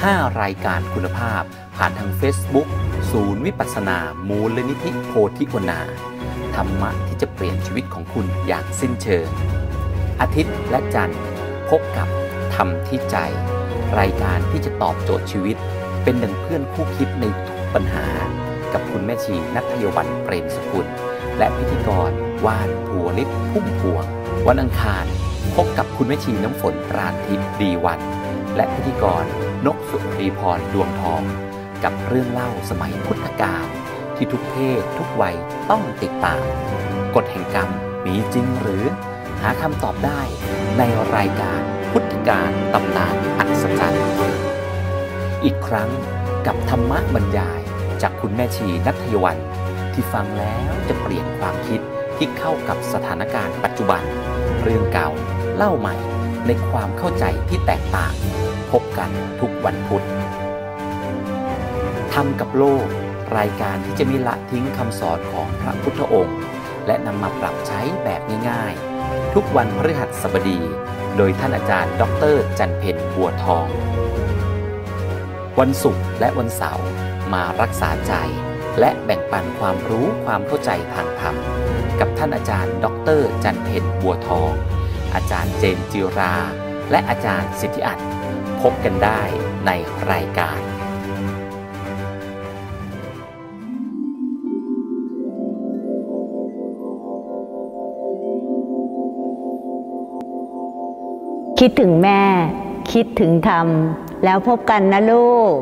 5 รายการคุณภาพผ่านทาง Facebook ศูนย์วิปัสสนามูลนิธิโพธิวนาธรรมะที่จะเปลี่ยนชีวิตของคุณอย่างสิ้นเชิงอาทิตย์และจันทร์พบกับธรรมที่ใจรายการที่จะตอบโจทย์ชีวิตเป็นดังเพื่อนคู่คิดในทุกปัญหากับคุณแม่ชีณัฐยวรรณ เปรมสกุลและพิธีกรว่านภูวฤทธิ์พุ่มพวงวันอังคารพบกับคุณแม่ชีน้ำฝนปราณทิพย์ดีวันและพิธีกรนกสุรีพรดวงทองกับเรื่องเล่าสมัยพุทธกาลที่ทุกเพศทุกวัยต้องติดตามกฎแห่งกรรมมีจริงหรือหาคำตอบได้ในรายการพุทธกาลตำนานอัศจรรย์อีกครั้งกับธรรมะบรรยายจากคุณแม่ชีณัฐยวรรณที่ฟังแล้วจะเปลี่ยนความคิดที่เข้ากับสถานการณ์ปัจจุบันเรื่องเก่าเล่าใหม่ในความเข้าใจที่แตกต่างพบกันทุกวันพุธธรรมกับโลกรายการที่จะไม่ละทิ้งคำสอนของพระพุทธองค์และนำมาปรับใช้แบบง่ายๆทุกวันพฤหัสบดีโดยท่านอาจารย์ดร.จันเพ็ญบัวทองวันศุกร์และวันเสาร์มารักษาใจและแบ่งปันความรู้ความเข้าใจทางธรรมกับท่านอาจารย์ดร.จันเพ็ญบัวทองอาจารย์เจนจิราและอาจารย์สิทธิอัตถ์พบกันได้ในรายการคิดถึงแม่คิดถึงธรรมแล้วพบกันนะลูก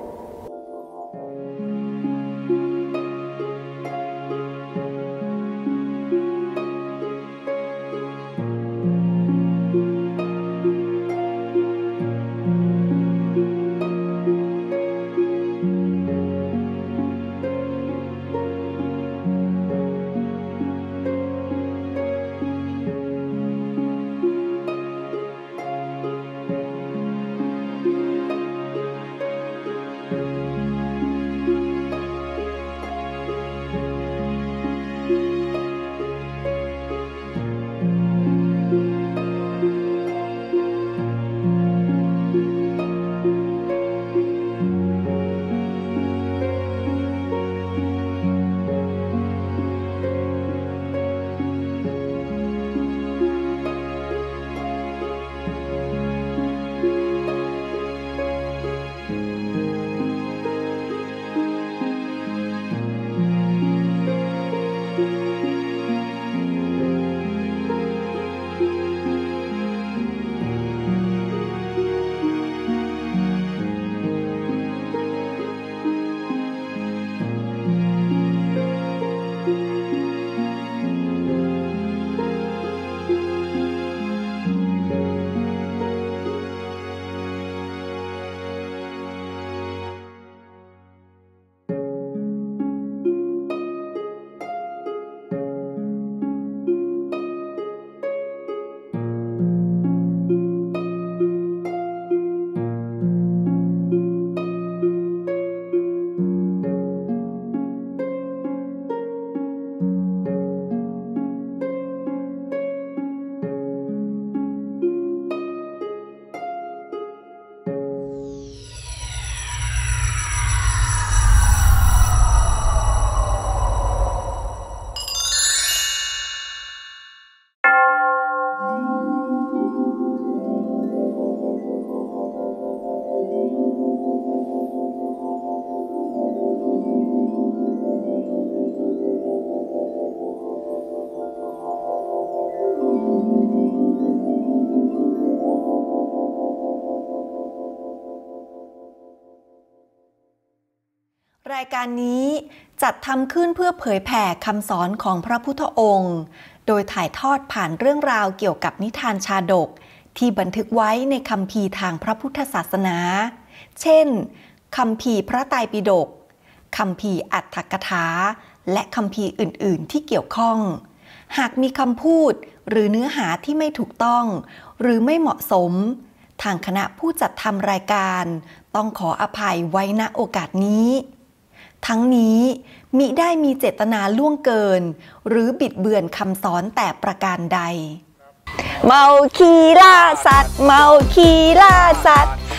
รายการนี้จัดทำขึ้นเพื่อเผยแผ่คำสอนของพระพุทธองค์โดยถ่ายทอดผ่านเรื่องราวเกี่ยวกับนิทานชาดกที่บันทึกไว้ในคัมภีร์ทางพระพุทธศาสนา เช่นคัมภีร์พระไตรปิฎกคัมภีร์อรรถกถาและคัมภีร์อื่นๆที่เกี่ยวข้องหากมีคำพูดหรือเนื้อหาที่ไม่ถูกต้องหรือไม่เหมาะสมทางคณะผู้จัดทำรายการต้องขออภัยไว้ณโอกาสนี้ทั้งนี้มิได้มีเจตนาล่วงเกินหรือบิดเบือนคำสอนแต่ประการใดเมาคีล่าสัตว์เมาคีล่าสัตว์ค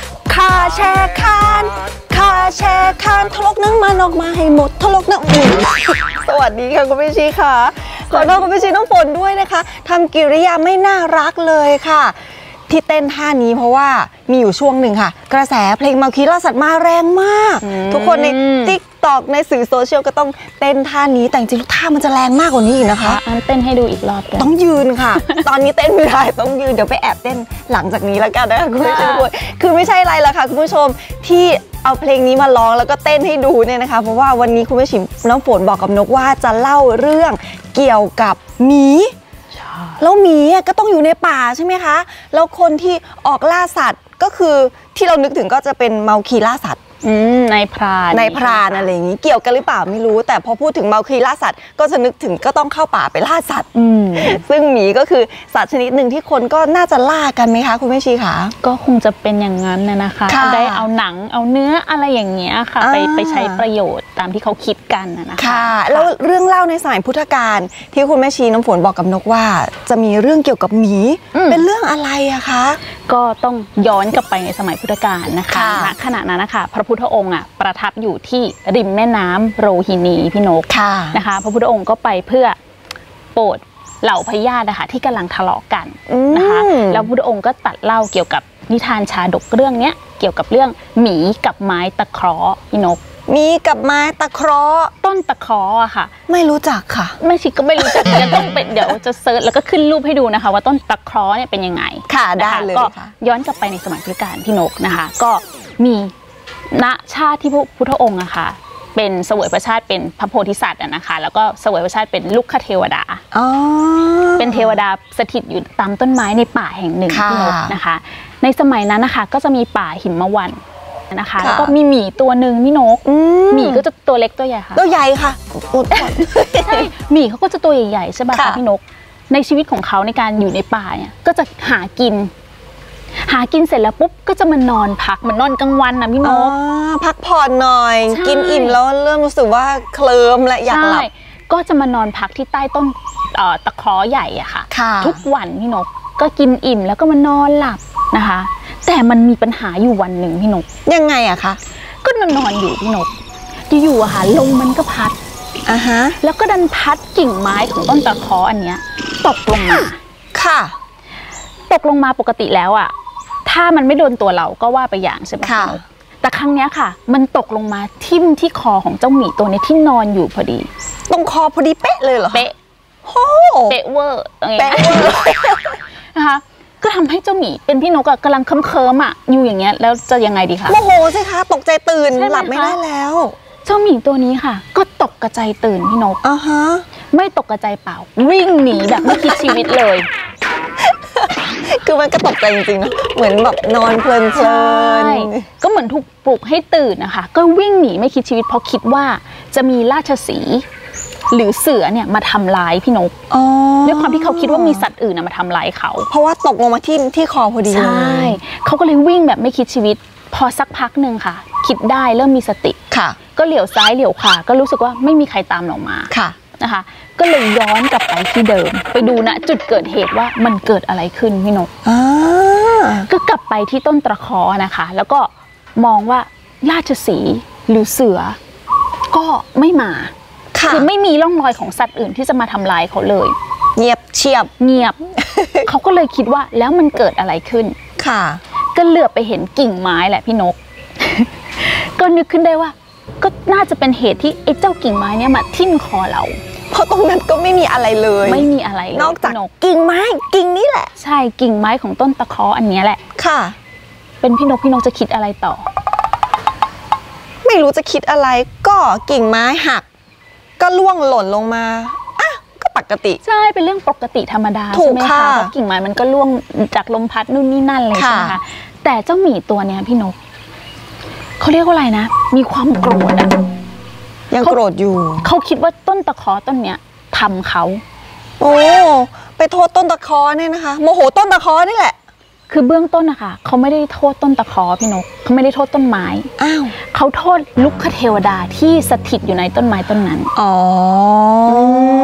ขาแชร์คานขาแชร์คานทะลกน้ำมันออกมาให้หมดทะลกน้ำสวัสดีค่ะคุณพี่ชีค่ะขอโทษคุณพี่ชีน้องฝนด้วยนะคะทำกิริยาไม่น่ารักเลยค่ะที่เต้นท่านี้เพราะว่ามีอยู่ช่วงหนึ่งค่ะกระแสเพลงเมาคีล่าสัตว์มาแรงมากทุกคนในTikTok ในสื่อโซเชียลก็ต้องเต้นท่านี้แต่จริงๆท่ามันจะแรงมากกว่านี้อีกนะคะอันเต้นให้ดูอีกรอบต้องยืนค่ะ ตอนนี้เต้นไม่ได้ต้องยืนเดี๋ยวไปแอบเต้นหลังจากนี้แล้วกันนะคะคุณผู้ชมคือไม่ใช่อะไรละค่ะคุณผู้ชมที่เอาเพลงนี้มาร้องแล้วก็เต้นให้ดูเนี่ยนะคะเพราะว่าวันนี้คุณผู้ชมน้ำฝนบอกกับนกว่าจะเล่าเรื่องเกี่ยวกับหมีแล้วหมีก็ต้องอยู่ในป่าใช่ไหมคะแล้วคนที่ออกล่าสัตว์ก็คือที่เรานึกถึงก็จะเป็นเมาคีล่าสัตว์นายพรานอะไรอย่างนี้เกี่ยวกันหรือเปล่าไม่รู้แต่พอพูดถึงเมาคีล่าสัตว์ก็จะนึกถึงก็ต้องเข้าป่าไปล่าสัตว์ซึ่งหมีก็คือสัตว์ชนิดหนึ่งที่คนก็น่าจะล่ากันไหมคะคุณแม่ชีคะก็คงจะเป็นอย่างนั้นนะคะได้เอาหนังเอาเนื้ออะไรอย่างเงี้ยค่ะไปใช้ประโยชน์ตามที่เขาคิดกันนะคะค่ะแล้วเรื่องเล่าในสมัยพุทธกาลที่คุณแม่ชีน้ำฝนบอกกับนกว่าจะมีเรื่องเกี่ยวกับหมีเป็นเรื่องอะไรอะคะก็ต้องย้อนกลับไปในสมัยพุทธกาลนะคะณขณะนั้นนะคะพระพุทธองค์ประทับอยู่ที่ริมแม่น้ำโรฮินีพี่นกนะคะพระพุทธองค์ก็ไปเพื่อโปรดเหล่าพญาตินะคะที่กำลังทะเลาะกันนะคะแล้วพระพุทธองค์ก็ตรัสเล่าเกี่ยวกับนิทานชาดกเรื่องนี้เกี่ยวกับเรื่องหมีกับไม้ตะเคราะห์พี่นกมีกับไม้ตะเคราะห์ต้นตะเคราะห์อะค่ะไม่รู้จักค่ะแม่ชิก็ไม่รู้จักจะต้องเดี๋ยวจะเซิร์ชแล้วก็ขึ้นรูปให้ดูนะคะว่าต้นตะเคราะห์เนี่ยเป็นยังไงค่ะได้เลยก็ย้อนกลับไปในสมัยพุทธกาลพี่นกนะคะก็มีณชาติที่พระพุทธองค์อะค่ะเป็นเสวยพระชาติเป็นพระโพธิสัตว์นะคะแล้วก็เสวยพระชาติเป็นลุกขเทวดาเป็นเทวดาสถิตอยู่ตามต้นไม้ในป่าแห่งหนึ่งพี่นกนะคะในสมัยนั้นนะคะก็จะมีป่าหิมวันนะคะแล้วก็มีหมีตัวหนึ่งพี่นกหมีก็จะตัวเล็กตัวใหญ่ค่ะตัวใหญ่ค่ะใช่หมีเขาก็จะตัวใหญ่ๆใช่ป่ะคะพี่นกในชีวิตของเขาในการอยู่ในป่าเนี่ยก็จะหากินเสร็จแล้วปุ๊บก็จะมานอนพักมันนอนกลางวันนะพี่นกพักผ่อนหน่อยกินอิ่มแล้วเริ่มรู้สึกว่าเคลิ้มและอยากหลับก็จะมานอนพักที่ใต้ต้นตะเคราะห์ใหญ่อะค่ะทุกวันพี่นกก็กินอิ่มแล้วก็มานอนหลับนะคะแต่มันมีปัญหาอยู่วันหนึ่งพี่นกยังไงอะคะก็นอนอยู่พี่นกอยู่อะค่ะลมมันก็พัดแล้วก็ดันพัดกิ่งไม้ของต้นตะเคราะห์อันเนี้ยตกลงมาค่ะตกลงมาปกติแล้วอะถ้ามันไม่โดนตัวเราก็ว่าไปอย่างใช่ไหมคะแต่ครั้งนี้ค่ะมันตกลงมาทิ่มที่คอของเจ้าหมีตัวนี้ที่นอนอยู่พอดีตรงคอพอดีเป๊ะเลยเหรอเป๊ะเป๊ะเวอร์นะคะก็ทำให้เจ้าหมีเป็นพี่นกกำลังเคิมอยู่อย่างเงี้ยแล้วจะยังไงดีคะโมโหสิคะตกใจตื่นหลับไม่ได้แล้วเจ้าหมีตัวนี้ค่ะก็ตกกระจายตื่นพี่นกไม่ตกกระจายเปล่าวิ่งหนีแบบไม่คิดชีวิตเลยคือมันก็ตกใจจริงๆนะเหมือนแบบนอนเพลินก็เหมือนถูกปลุกให้ตื่นนะคะก็วิ่งหนีไม่คิดชีวิตเพราะคิดว่าจะมีราชสีห์หรือเสือเนี่ยมาทำร้ายพี่นกด้วยความที่เขาคิดว่ามีสัตว์อื่นมาทำร้ายเขาเพราะว่าตกลงมาที่คอพอดีใช่เขาก็เลยวิ่งแบบไม่คิดชีวิตพอสักพักหนึ่งค่ะคิดได้เริ่มมีสติค่ะก็เหลียวซ้ายเหลียวขวาก็รู้สึกว่าไม่มีใครตามเรามาค่ะนะคะก็เลยย้อนกลับไปที่เดิมไปดูณจุดเกิดเหตุว่ามันเกิดอะไรขึ้นพี่นกก็กลับไปที่ต้นตะเคราะห์นะคะแล้วก็มองว่าราชสีห์หรือเสือก็ไม่มาคือไม่มีร่องรอยของสัตว์อื่นที่จะมาทำลายเขาเลยเงียบเชียบเงียบ เขาก็เลยคิดว่าแล้วมันเกิดอะไรขึ้นค่ะก็เหลือบไปเห็นกิ่งไม้แหละพี่นก ก็นึกขึ้นได้ว่าก็น่าจะเป็นเหตุที่ไอ้เจ้ากิ่งไม้เนี่ยมาทิ่มคอเราเพราะตรงนั้นก็ไม่มีอะไรเลยไม่มีอะไรนอกจากกิ่งไม้กิ่งนี้แหละใช่กิ่งไม้ของต้นตะเคราะห์อันนี้แหละค่ะเป็นพี่นกจะคิดอะไรต่อไม่รู้จะคิดอะไรก็กิ่งไม้หักก็ร่วงหล่นลงมาก็ปกติใช่เป็นเรื่องปกติธรรมดาใช่ไหมคะเพราะกิ่งไม้มันก็ร่วงจากลมพัดนู่นนี่นั่นเลยใช่ไหมคะแต่เจ้าหมีตัวเนี้ยพี่นกเขาเรียกว่าอะไรนะมีความโกรธยังโกรธอยู่เขาคิดว่าต้นตะเคราะห์ต้นเนี้ยทำเขาโอ้ไปโทษต้นตะเคราะห์เนี่ยนะคะโมโหต้นตะเคราะห์นี่แหละคือเบื้องต้นนะคะเขาไม่ได้โทษต้นตะเคราะห์พี่นกเขาไม่ได้โทษต้นไม้เขาโทษลุกขเทวดาที่สถิตอยู่ในต้นไม้ต้นนั้น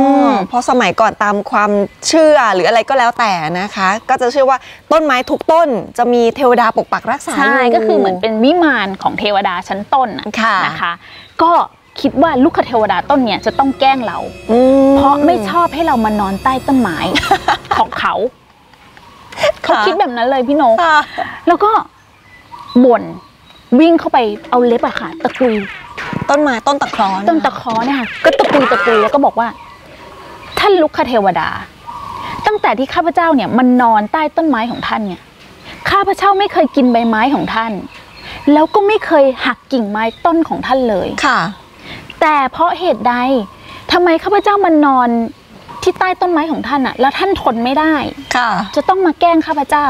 เพราะสมัยก่อนตามความเชื่อหรืออะไรก็แล้วแต่นะคะก็จะเชื่อว่าต้นไม้ทุกต้นจะมีเทวดาปกปักรักษาอยู่ใช่ก็คือเหมือนเป็นวิมานของเทวดาชั้นต้นนะคะก็คิดว่าลูกเทวดาต้นเนี่ยจะต้องแกล้งเราเพราะไม่ชอบให้เรามานอนใต้ต้นไม้ ของเขาคิดแบบนั้นเลยพี่นกแล้วก็บ่นวิ่งเข้าไปเอาเล็บอะค่ะตะกุยต้นไม้ต้นตะเคราะห์เนี่ยค่ะก็ตะกุยแล้วก็บอกว่าท่านลุกเทวดาตั้งแต่ที่ข้าพเจ้าเนี่ยมันนอนใต้ต้นไม้ของท่านเนี่ยข้าพเจ้าไม่เคยกินใบไม้ของท่านแล้วก็ไม่เคยหักกิ่งไม้ต้นของท่านเลยค่ะแต่เพราะเหตุใดทำไมข้าพเจ้ามันนอนที่ใต้ต้นไม้ของท่านอะแล้วท่านทนไม่ได้ค่ะจะต้องมาแกล้งข้าพเจ้า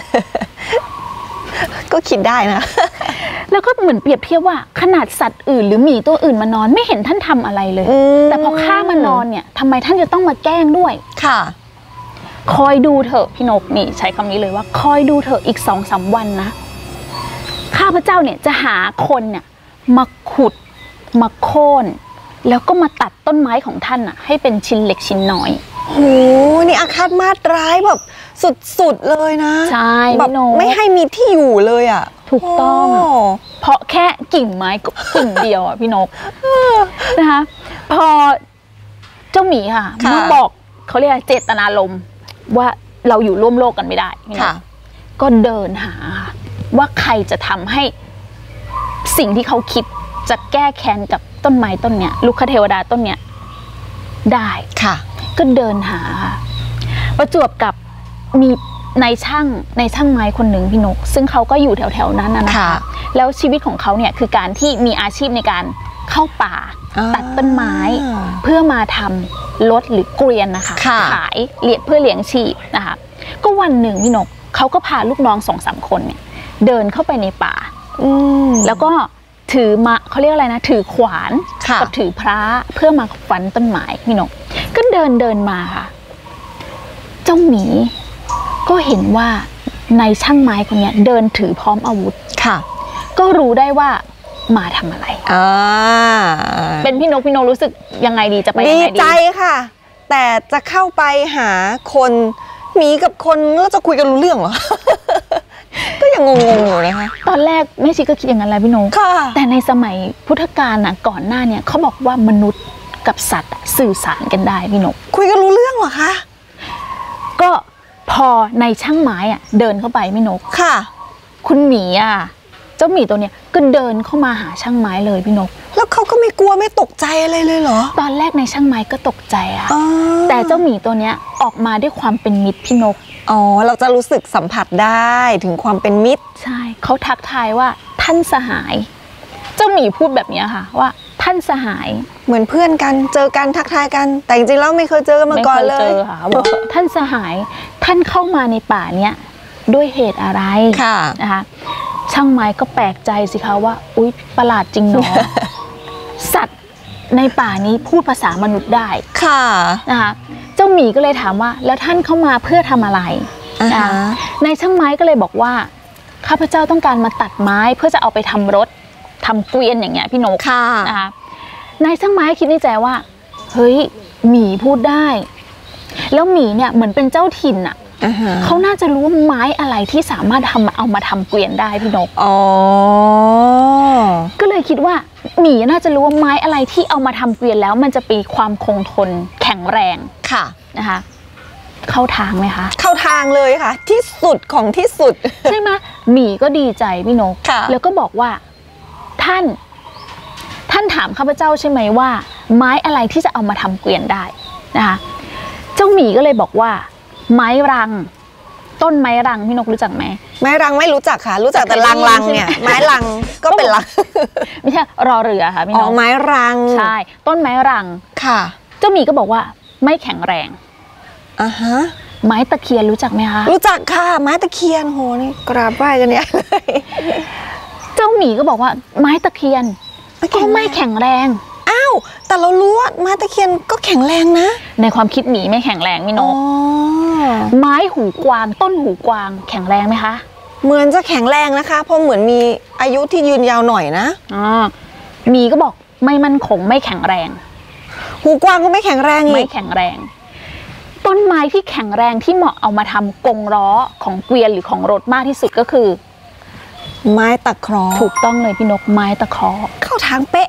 ก็คิดได้นะแล้วก็เหมือนเปรียบเทียบว่าขนาดสัตว์อื่นหรือหมีตัวอื่นมานอนไม่เห็นท่านทำอะไรเลยแต่พอข้ามานอนเนี่ยทำไมท่านจะต้องมาแกล้งด้วยค่ะคอยดูเถอะพี่นกนี่ใช้คำนี้เลยว่าคอยดูเถอะอีก2-3 วันนะข้าพเจ้าเนี่ยจะหาคนเนี่ยมาขุดมาโค่นแล้วก็มาตัดต้นไม้ของท่านอ่ะให้เป็นชิ้นเล็กชิ้นน้อยโหนี่อาฆาตมาตร้ายแบบสุดๆเลยนะใช่แบบไม่ให้มีที่อยู่เลยอ่ะถูกต้องเพราะแค่กิ่งไม้กิ่งเดียวอ่ะพี่นกนะคะพอเจ้าหมีค่ะเมื่อบอกเขาเรียกเจตนารมณ์ว่าเราอยู่ร่วมโลกกันไม่ได้ก็เดินหาว่าใครจะทำให้สิ่งที่เขาคิดจะแก้แค้นกับต้นไม้ต้นเนี้ยลูกเทวดาต้นเนี้ยได้ค่ะก็เดินหาประจวบกับมีนายช่างไม้คนหนึ่งพี่นกซึ่งเขาก็อยู่แถวๆนั้นนะคะแล้วชีวิตของเขาเนี่ยคือการที่มีอาชีพในการเข้าป่าตัดต้นไม้เพื่อมาทำรถหรือเกวียนนะคะขายเพื่อเลี้ยงชีพนะคะก็วันหนึ่งพี่นกเขาก็พาลูกน้อง2-3 คนเนี่ยเดินเข้าไปในป่าแล้วก็ถือมาเขาเรียกอะไรนะถือขวานกับถือพระเพื่อมาฟันต้นไม้พี่นกก็เดินมาค่ะเจ้าหมีก็เห็นว่าในช่างไม้คนนี้เดินถือพร้อมอาวุธค่ะก็รู้ได้ว่ามาทำอะไรเป็นพี่นกรู้สึกยังไงดีจะไปยังไงดีดีใจค่ะแต่จะเข้าไปหาคนหมีกับคนแล้วจะคุยกันรู้เรื่องเหรอ ก็ยังงงๆอยู่นะคะตอนแรกแม่ชีก็คิดอย่างนั้นแหละพี่นกแต่ในสมัยพุทธกาลก่อนหน้าเนี่ยเขาบอกว่ามนุษย์กับสัตว์สื่อสารกันได้พี่นกคุยกันรู้เรื่องเหรอคะก็พอในช่างไม้เดินเข้าไปพี่นกค่ะคุณหมีเจ้าหมีตัวเนี้ยก็เดินเข้ามาหาช่างไม้เลยพี่นกแล้วเขาก็ไม่กลัวไม่ตกใจอะไรเลยเหรอตอนแรกในช่างไม้ก็ตกใจแต่เจ้าหมีตัวเนี้ยออกมาด้วยความเป็นมิตรพี่นกเราจะรู้สึกสัมผัสได้ถึงความเป็นมิตรใช่เขาทักทายว่าท่านสหายเจ้าหมีพูดแบบนี้ค่ะว่าท่านสหายเหมือนเพื่อนกันเจอกันทักทายกันแต่จริงๆแล้วไม่เคยเจอกันมาก่อนเลยไม่เคยเจอค่ะบอกท่านสหายท่านเข้ามาในป่าเนี้ยด้วยเหตุอะไรนะคะช่างไม้ก็แปลกใจสิคะว่าอุ๊ยประหลาดจริงเนาะ สัตว์ในป่านี้พูดภาษามนุษย์ได้ค่ะนะคะเจ้าหมีก็เลยถามว่าแล้วท่านเข้ามาเพื่อทำอะไรนายช่างไม้ก็เลยบอกว่าข้าพเจ้าต้องการมาตัดไม้เพื่อจะเอาไปทำรถทำเกวียนอย่างเงี้ยพี่นกนะคะนายช่างไม้คิดในใจว่าเฮ้ยหมีพูดได้แล้วหมีเนี่ยเหมือนเป็นเจ้าถิ่นเขาน่าจะรู้ว่าไม้อะไรที่สามารถเอามาทำเกวียนได้พี่นกก็เลยคิดว่าหมีน่าจะรู้ว่าไม้อะไรที่เอามาทำเกวียนแล้วมันจะมีความคงทนแข็งแรงค่ะนะคะเข้าทางไหมคะเข้าทางเลยค่ะที่สุดของที่สุดใช่ไหมหมีก็ดีใจพี่นกแล้วก็บอกว่าท่านถามข้าพเจ้าใช่ไหมว่าไม้อะไรที่จะเอามาทำเกวียนได้นะคะเจ้าหมีก็เลยบอกว่าไม้รังต้นไม้รังพี่นกรู้จักไหมไม้รังไม่รู้จักค่ะรู้จักแต่รังเนี่ยไม้รังก็เป็นรังไม่ใช่รอเรือค่ะพี่นกไม้รังใช่ต้นไม้รังค่ะเจ้าหมีก็บอกว่าไม่แข็งแรงไม้ตะเคียนรู้จักไหมคะรู้จักค่ะไม้ตะเคียนโหนี่กราบไหว้กันเนี่ยเจ้าหมีก็บอกว่าไม้ตะเคียนก็ไม่แข็งแรงอ้าวแต่เรารู้ว่าไม้ตะเคียนก็แข็งแรงนะในความคิดหมีไม่แข็งแรงพี่นกไม้หูกวางต้นหูกวางแข็งแรงไหมคะเหมือนจะแข็งแรงนะคะเพราะเหมือนมีอายุที่ยืนยาวหน่อยนะหมีก็บอกไม่มั่นคงไม่แข็งแรงหูกวางก็ไม่แข็งแรงไม่แข็งแรงต้นไม้ที่แข็งแรงที่เหมาะเอามาทำกรงล้อของเกวียนหรือของรถมากที่สุดก็คือไม้ตะเคราะห์ถูกต้องเลยพี่นกไม้ตะเคราะห์เข้าทางเป๊ะ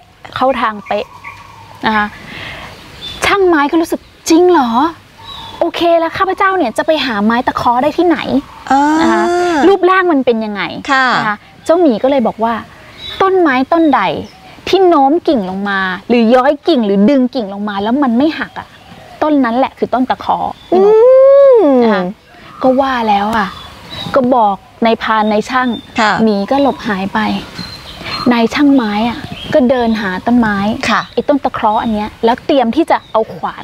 นะคะช่างไม้ก็รู้สึกจริงเหรอโอเคแล้วข้าพเจ้าเนี่ยจะไปหาไม้ตะเคราะห์ได้ที่ไหนนะคะรูปร่างมันเป็นยังไงนะคะเจ้าหมีก็เลยบอกว่าต้นไม้ต้นใดที่โน้มกิ่งลงมาหรือย้อยกิ่งหรือดึงกิ่งลงมาแล้วมันไม่หักต้นนั้นแหละคือต้นตะเคราะห์นะคะก็ว่าแล้วก็บอกนายพรานนายช่างหมีก็หลบหายไปนายช่างไม้ก็เดินหาต้นไม้ไอ้ต้นตะเคราะห์อันเนี้ยแล้วเตรียมที่จะเอาขวาน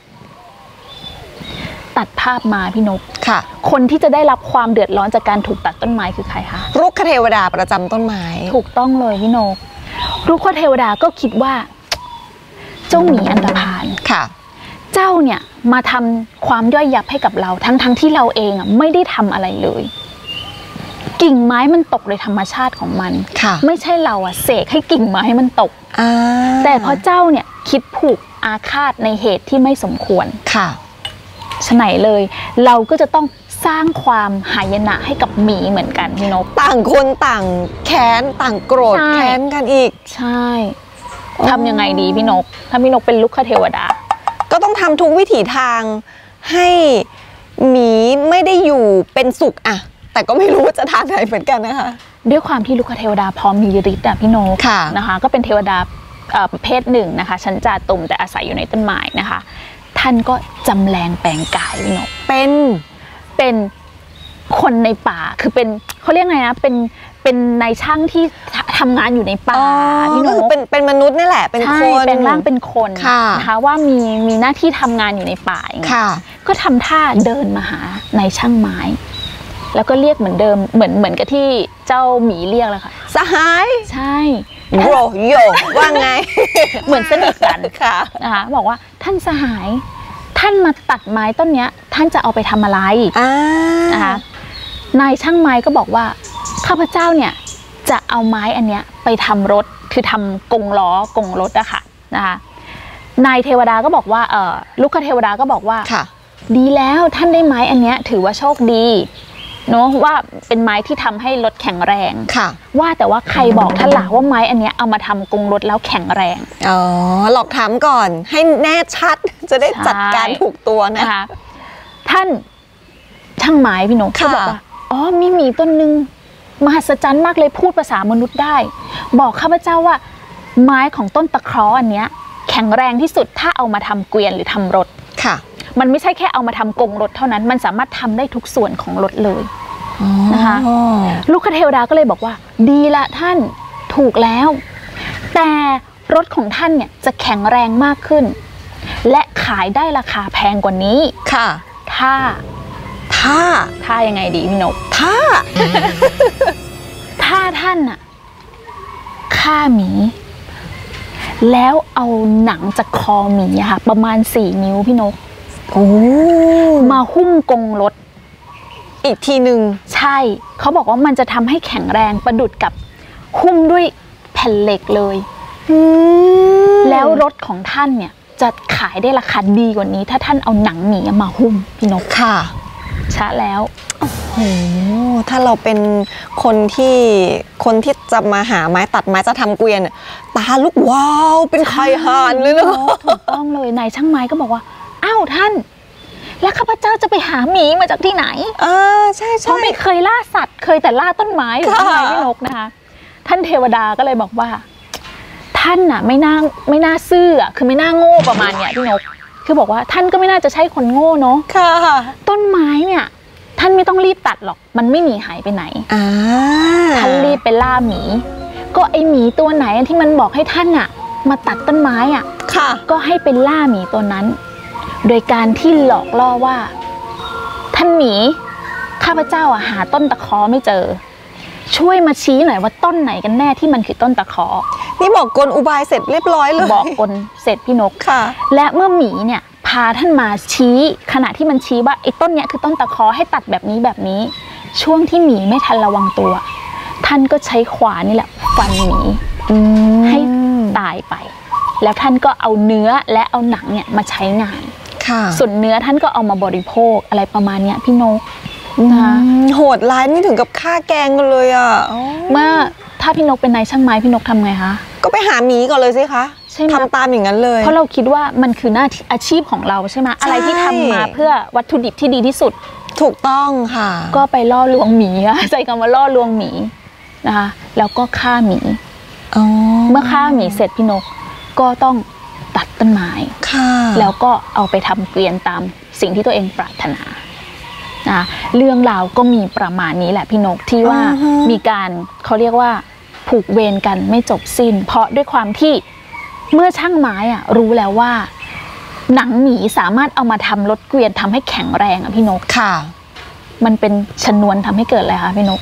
ตัดภาพมาพี่นกคนที่จะได้รับความเดือดร้อนจากการถูกตัดต้นไม้คือใครคะรุกขเทวดาประจำต้นไม้ถูกต้องเลยพี่นกรุกขเทวดาก็คิดว่าเจ้าหมีอันธพาลเจ้าเนี่ยมาทำความย่อยยับให้กับเราทั้งที่เราเองไม่ได้ทำอะไรเลยกิ่งไม้มันตกโดยธรรมชาติของมันไม่ใช่เราเสกให้กิ่งไม้มันตกแต่เพราะเจ้าเนี่ยคิดผูกอาฆาตในเหตุที่ไม่สมควรฉะไหนเลยเราก็จะต้องสร้างความหายนะให้กับหมีเหมือนกันพี่นกต่างคนต่างแค้นต่างโกรธแค้นกันอีกใช่ทำยังไงดีพี่นกถ้าพี่นกเป็นลุกขเทวดาก็ต้องทำทุกวิถีทางให้หมีไม่ได้อยู่เป็นสุขแต่ก็ไม่รู้จะทางไหนเหมือนกันนะคะด้วยความที่ลุกขเทวดาพอมีฤทธิ์พี่นกนะคะก็เป็นเทวดาประเภทหนึ่งนะคะชั้นจาตุมแต่อาศัยอยู่ในต้นไม้นะคะท่านก็จำแรงแปลงกายพี่นกเป็นคนในป่าคือเป็นเขาเรียกไงนะเป็นนายช่างที่ทำงานอยู่ในป่าพี่นกเป็นมนุษย์นี่แหละเป็นคนแปลงร่างเป็นคนนะคะว่ามีหน้าที่ทำงานอยู่ในป่าอย่างเงี้ยก็ทำท่าเดินมาหานายช่างไม้แล้วก็เรียกเหมือนเดิมเหมือนกับที่เจ้าหมีเรียกเลยค่ะสหายใช่โยว่าไงเหมือนสนิทกันนะคะบอกว่าท่านสหายท่านมาตัดไม้ต้นเนี้ยท่านจะเอาไปทำอะไรนะคะนายช่างไม้ก็บอกว่าข้าพเจ้าเนี่ยจะเอาไม้อันเนี้ยไปทำรถคือทำกรงล้อกรงรถนะคะนายเทวดาก็บอกว่าลุกขเทวดาก็บอกว่าดีแล้วท่านได้ไม้อันเนี้ยถือว่าโชคดีเนาะว่าเป็นไม้ที่ทำให้รถแข็งแรงว่าแต่ว่าใครบอกท่านล่ะว่าไม้อันเนี้ยเอามาทำกรงรถแล้วแข็งแรงหลอกถามก่อนให้แน่ชัดจะได้จัดการถูกตัวนะคะท่านช่างไม้พี่นกเขาบอกว่ามีหมีต้นนึงมหัศจรรย์มากเลยพูดภาษามนุษย์ได้บอกข้าพเจ้าว่าไม้ของต้นตะเคราะห์อันเนี้ยแข็งแรงที่สุดถ้าเอามาทำเกวียนหรือทำรถมันไม่ใช่แค่เอามาทำกรงรถเท่านั้นมันสามารถทำได้ทุกส่วนของรถเลยนะคะลูกคเทวดาก็เลยบอกว่าดีละท่านถูกแล้วแต่รถของท่านเนี่ยจะแข็งแรงมากขึ้นและขายได้ราคาแพงกว่านี้ถ้ายังไงดีพี่นกถ้าท่านฆ่าหมีแล้วเอาหนังจากคอหมีค่ะประมาณ4 นิ้วพี่นกมาหุ้มกรงรถอีกทีหนึ่งใช่เขาบอกว่ามันจะทำให้แข็งแรงประดุจกับหุ้มด้วยแผ่นเหล็กเลยแล้วรถของท่านเนี่ยจะขายได้ราคาดีกว่านี้ถ้าท่านเอาหนังหมีมาหุ้มพี่นกช้าแล้วถ้าเราเป็นคนที่จะมาหาไม้ตัดไม้จะทำเกวียนตาลุกว้าวเป็นไข่ห่านเลยเนาะถูกต้องเลยนายช่างไม้ก็บอกว่าอ้าวท่านแล้วข้าพเจ้าจะไปหาหมีมาจากที่ไหนใช่เพราะไม่เคยล่าสัตว์เคยแต่ล่าต้นไม้หรือต้นไม้พี่นกนะคะท่านเทวดาก็เลยบอกว่าท่านไม่น่าซื่อคือไม่น่าโง่ประมาณเนี้ยพี่นกคือบอกว่าท่านก็ไม่น่าจะใช่คนโง่เนาะต้นไม้เนี่ยท่านไม่ต้องรีบตัดหรอกมันไม่หนีหายไปไหนท่านรีบไปล่าหมีก็ไอหมีตัวไหนที่มันบอกให้ท่านมาตัดต้นไม้ก็ให้ไปล่าหมีตัวนั้นโดยการที่หลอกล่อว่าท่านหมีข้าพเจ้าหาต้นตะเคราะห์ไม่เจอช่วยมาชี้หน่อยว่าต้นไหนกันแน่ที่มันคือต้นตะเคราะห์นี่บอกกลอุบายเสร็จเรียบร้อยเลยบอกกลเสร็จพี่นกและเมื่อหมีเนี่ยพาท่านมาชี้ขณะที่มันชี้ว่าไอ้ต้นเนี้ยคือต้นตะเคราะห์ให้ตัดแบบนี้ช่วงที่หมีไม่ทันระวังตัวท่านก็ใช้ขวานนี่แหละฟันหมีให้ตายไปแล้วท่านก็เอาเนื้อและเอาหนังเนี่ยมาใช้งานส่วนเนื้อท่านก็เอามาบริโภคอะไรประมาณนี้พี่นกนะโหดร้ายนี่ถึงกับฆ่าแกงกันเลยอ่ะเมื่อถ้าพี่นกเป็นนายช่างไม้พี่นกทำไงคะก็ไปหาหมีก่อนเลยสิคะทำตามอย่างนั้นเลยเพราะเราคิดว่ามันคือหน้าที่อาชีพของเราใช่ไหมอะไรที่ทำมาเพื่อวัตถุดิบที่ดีที่สุดถูกต้องค่ะก็ไปล่อลวงหมีใช้คำว่าล่อลวงหมีนะคะแล้วก็ฆ่าหมีเมื่อฆ่าหมีเสร็จพี่นกก็ต้องตัดต้นไม้แล้วก็เอาไปทำเกวียนตามสิ่งที่ตัวเองปรารถนาเรื่องราวก็มีประมาณนี้แหละพี่นกที่ว่ามีการเขาเรียกว่าผูกเวรกันไม่จบสิ้นเพราะด้วยความที่เมื่อช่างไม้รู้แล้วว่าหนังหมีสามารถเอามาทำรถเกวียนทำให้แข็งแรงพี่นกค่ะมันเป็นชนวนทำให้เกิดอะไรคะพี่นก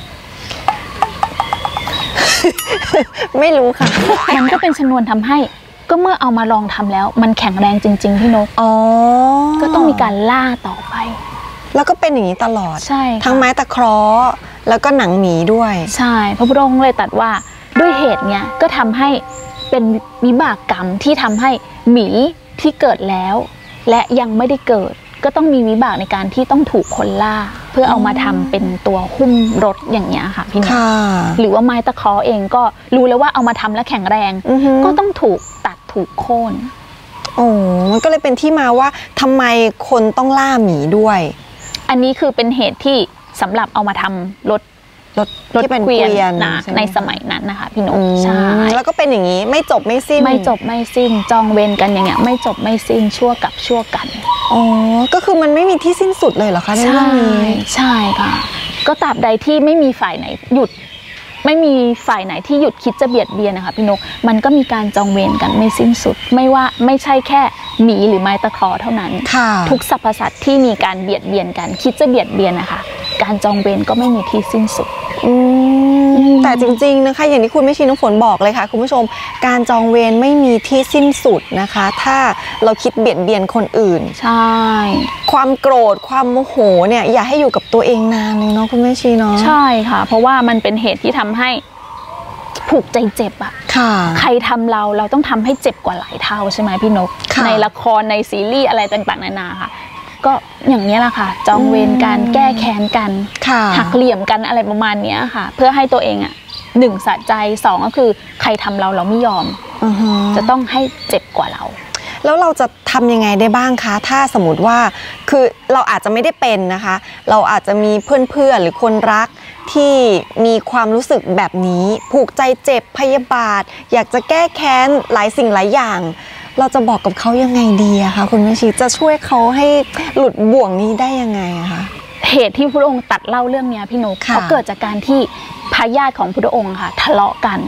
ไม่รู้ค่ะมันก็เป็นชนวนทำให้ก็เมื่อเอามาลองทำแล้วมันแข็งแรงจริงๆพี่นกก็ต้องมีการล่าต่อไปแล้วก็เป็นอย่างนี้ตลอดใช่ทั้งไม้ตะเคราะห์แล้วก็หนังหมีด้วยใช่พระพุทธองค์เลยตรัสว่าด้วยเหตุเนี้ยก็ทำให้เป็นวิบากกรรมที่ทำให้หมีที่เกิดแล้วและยังไม่ได้เกิดก็ต้องมีวิบากในการที่ต้องถูกคนล่าเพื่อเอามาทำเป็นตัวหุ้มรถอย่างเงี้ยค่ะพี่นกหรือว่าไม้ตะเคราะห์เองก็รู้แล้วว่าเอามาทำแล้วแข็งแรงก็ต้องถูกตัดถูกโค่นมันก็เลยเป็นที่มาว่าทำไมคนต้องล่าหมีด้วยอันนี้คือเป็นเหตุที่สำหรับเอามาทำรถที่เป็นเกวียนในสมัยนั้นนะคะพี่นกใช่แล้วก็เป็นอย่างนี้ไม่จบไม่สิ้นไม่จบไม่สิ้นจองเวรกันอย่างเงี้ยไม่จบไม่สิ้นชั่วกับชั่วกันก็คือมันไม่มีที่สิ้นสุดเลยเหรอคะในเรื่องนี้ใช่ค่ะก็ตราบใดที่ไม่มีฝ่ายไหนหยุดไม่มีฝ่ายไหนที่หยุดคิดจะเบียดเบียนนะคะพี่นกมันก็มีการจองเวรกันไม่สิ้นสุดไม่ว่าไม่ใช่แค่หมีหรือไม้ตะเคราะห์เท่านั้นทุกสรรพสัตว์ที่มีการเบียดเบียนกันคิดจะเบียดเบียนนะคะการจองเวรก็ไม่มีที่สิ้นสุดแต่จริงๆนะคะอย่างที่คุณแม่ชีน้ำฝนบอกเลยค่ะคุณผู้ชมการจองเวรไม่มีที่สิ้นสุดนะคะถ้าเราคิดเบียดเบียนคนอื่นใช่ความโกรธความโมโหเนี่ยอย่าให้อยู่กับตัวเองนานเลยเนาะคุณแม่ชีเนาะใช่ค่ะเพราะว่ามันเป็นเหตุที่ทำให้ผูกใจเจ็บอ่ะใครทำเราต้องทำให้เจ็บกว่าหลายเท่าใช่ไหมพี่นกในละครในซีรีส์อะไรต่างๆนานาค่ะก็อย่างนี้แหละค่ะจองเวรกันแก้แค้นกันหักเหลี่ยมกันอะไรประมาณนี้ค่ะเพื่อให้ตัวเองหนึ่งสะใจสองก็คือใครทำเราไม่ยอมจะต้องให้เจ็บกว่าเราแล้วเราจะทำยังไงได้บ้างคะถ้าสมมติว่าคือเราอาจจะไม่ได้เป็นนะคะเราอาจจะมีเพื่อนๆหรือคนรักที่มีความรู้สึกแบบนี้ผูกใจเจ็บพยาบาทอยากจะแก้แค้นหลายสิ่งหลายอย่างเราจะบอกกับเขายังไงดีอะคะคุณแม่ชีจะช่วยเขาให้หลุดบ่วงนี้ได้ยังไงอะคะเหตุที่พระองค์ตัดเล่าเรื่องนี้พี่นกเขาเกิดจากการที่พญาติของพุทธองค์ค่ะทะเลาะกัน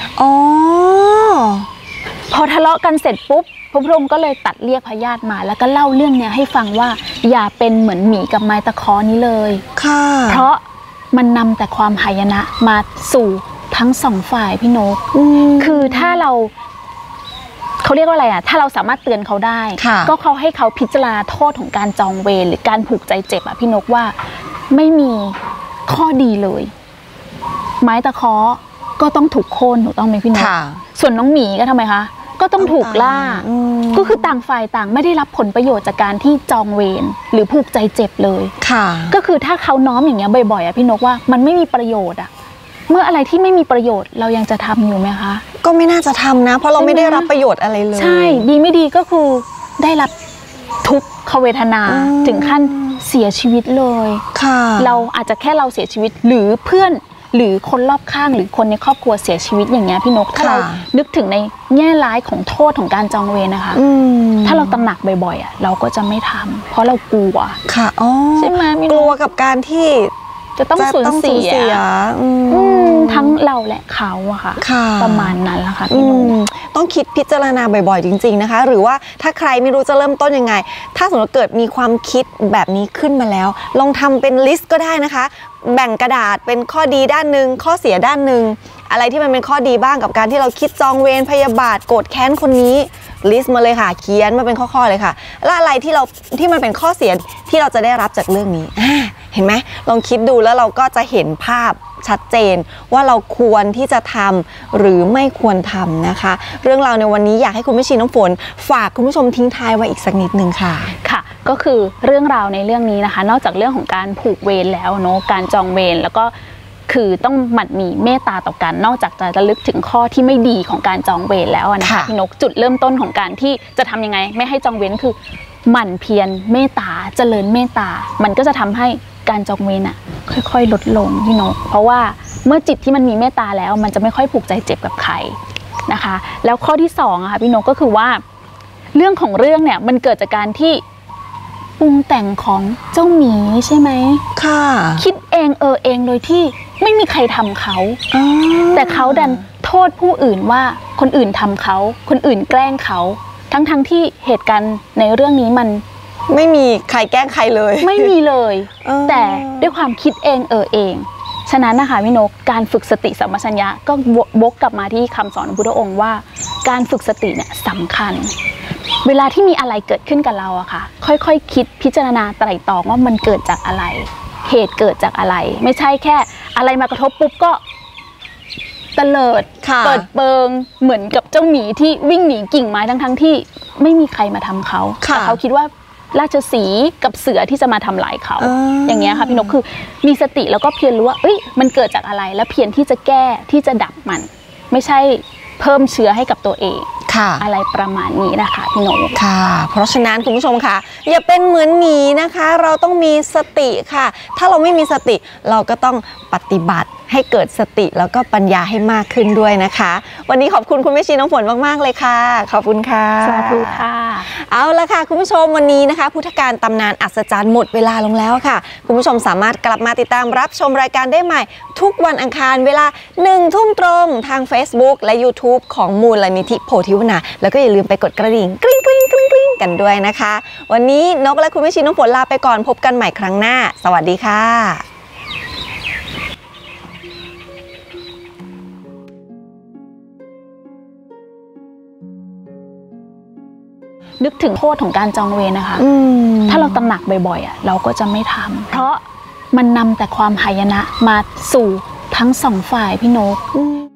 พอทะเลาะกันเสร็จปุ๊บพระองค์ก็เลยตัดเรียกพญาติมาแล้วก็เล่าเรื่องนี้ให้ฟังว่าอย่าเป็นเหมือนหมีกับไม้ตะเคราะห์นี้เลยเพราะมันนำแต่ความหายนะมาสู่ทั้งสองฝ่ายพี่นกคือถ้าเราเขาเรียกว่าอะไรถ้าเราสามารถเตือนเขาได้ก็เขาให้เขาพิจารณาโทษของการจองเวรหรือการผูกใจเจ็บพี่นกว่าไม่มีข้อดีเลยไม้ตะเคราะห์ก็ต้องถูกโค่นถูกต้องไหมพี่นกส่วนน้องหมีก็ทำไมคะก็ต้องถูกล่าก็คือต่างฝ่ายต่างไม่ได้รับผลประโยชน์จากการที่จองเวรหรือผูกใจเจ็บเลยก็คือถ้าเขาน้อมอย่างเงี้ยบ่อยๆพี่นกว่ามันไม่มีประโยชน์เมื่ออะไรที่ไม่มีประโยชน์เรายังจะทำอยู่ไหมคะก็ไม่น่าจะทำนะเพราะเราไม่ได้รับประโยชน์อะไรเลยใช่ดีไม่ดีก็คือได้รับทุกขเวทนาถึงขั้นเสียชีวิตเลยเราอาจจะแค่เราเสียชีวิตหรือเพื่อนหรือคนรอบข้างหรือคนในครอบครัวเสียชีวิตอย่างเงี้ยพี่นกถ้าเรานึกถึงในแง่ร้ายของโทษของการจองเวรนะคะถ้าเราตระหนักบ่อยๆเราก็จะไม่ทำเพราะเรากลัวค่ะใช่ไหมกลัวกับการที่จะต้องสูญเสียทั้งเราและเขาอะค่ะประมาณนั้นแหละค่ะพี่นกต้องคิดพิจารณาบ่อยๆจริงๆนะคะหรือว่าถ้าใครไม่รู้จะเริ่มต้นยังไงถ้าสมมติเกิดมีความคิดแบบนี้ขึ้นมาแล้วลองทำเป็นลิสต์ก็ได้นะคะแบ่งกระดาษเป็นข้อดีด้านหนึ่งข้อเสียด้านหนึ่งอะไรที่มันเป็นข้อดีบ้างกับการที่เราคิดจองเวรพยาบาทโกรธแค้นคนนี้ลิสต์มาเลยค่ะเขียนมาเป็นข้อๆเลยค่ะแล้วอะไรที่มันเป็นข้อเสียที่เราจะได้รับจากเรื่องนี้เห็นไหมลองคิดดูแล้วเราก็จะเห็นภาพชัดเจนว่าเราควรที่จะทำหรือไม่ควรทำนะคะเรื่องราวในวันนี้อยากให้คุณแม่ชีน้ำฝนฝากคุณผู้ชมทิ้งท้ายไว้อีกสักนิดนึงค่ะค่ะก็คือเรื่องราวในเรื่องนี้นะคะนอกจากเรื่องของการผูกเวรแล้วเนาะการจองเวรแล้วก็คือต้องหมั่นมีเมตตาต่อกันนอกจากจะระลึกถึงข้อที่ไม่ดีของการจองเวรแล้วนะคะพี่นกจุดเริ่มต้นของการที่จะทำยังไงไม่ให้จองเวรคือหมั่นเพียรเมตตาเจริญเมตตามันก็จะทำให้การจองเวรค่อยๆลดลงพี่นกเพราะว่าเมื่อจิตที่มันมีเมตตาแล้วมันจะไม่ค่อยผูกใจเจ็บกับใครนะคะแล้วข้อที่2อะค่ะพี่นกก็คือว่าเรื่องของเรื่องเนี่ยมันเกิดจากการที่ปรุงแต่งของเจ้าหมีใช่ไหมค่ะคิดเองเองโดยที่ไม่มีใครทำเขาแต่เขาดันโทษผู้อื่นว่าคนอื่นทำเขาคนอื่นแกล้งเขาทั้งที่เหตุการณ์ในเรื่องนี้มันไม่มีใครแกล้งใครเลยไม่มีเลยแต่ด้วยความคิดเองเองฉะนั้นนะคะพี่นกการฝึกสติสัมปชัญญะก็วกกลับมาที่คำสอนของพุทธองค์ว่าการฝึกสติเนี่ยสำคัญเวลาที่มีอะไรเกิดขึ้นกับเราอะค่ะค่อยๆคิดพิจารณาไตร่ตรองว่ามันเกิดจากอะไรเหตุเกิดจากอะไรไม่ใช่แค่อะไรมากระทบปุ๊บก็เตลิดเปิดเปิงเหมือนกับเจ้าหมีที่วิ่งหนีกิ่งไม้ทั้งที่ไม่มีใครมาทำเขาแต่เขาคิดว่าราชสีห์กับเสือที่จะมาทำลายเขาอย่างเงี้ยค่ะพี่นกคือมีสติแล้วก็เพียรรู้ว่าเอ้ยมันเกิดจากอะไรแล้วเพียรที่จะแก้ที่จะดับมันไม่ใช่เพิ่มเชื้อให้กับตัวเองอะไรประมาณนี้นะคะพี่นกค่ะเพราะฉะนั้นคุณผู้ชมค่ะอย่าเป็นเหมือนหมีนะคะเราต้องมีสติค่ะถ้าเราไม่มีสติเราก็ต้องปฏิบัติให้เกิดสติแล้วก็ปัญญาให้มากขึ้นด้วยนะคะวันนี้ขอบคุณคุณแม่ชีน้ำฝนมากๆเลยค่ะขอบคุณค่ะสาธุค่ะเอาละค่ะคุณผู้ชมวันนี้นะคะพุทธการตำนานอัศจรรย์หมดเวลาลงแล้วค่ะคุณผู้ชมสามารถกลับมาติดตามรับชมรายการได้ใหม่ทุกวันอังคารเวลา 1 ทุ่มตรงทาง Facebook และ YouTube ของมูลนิธิโพธิวนาแล้วก็อย่าลืมไปกดกระดิ่งกริ๊งกริ๊งกริ๊งกริ๊งกันด้วยนะคะวันนี้นกและคุณแม่ชีน้ำฝนลาไปก่อนพบกันใหม่ครั้งหน้าสวัสดีค่ะนึกถึงโทษของการจองเวรนะคะถ้าเราตระหนักบ่อยๆเราก็จะไม่ทำเพราะมันนำแต่ความหายนะมาสู่ทั้งสองฝ่ายพี่นก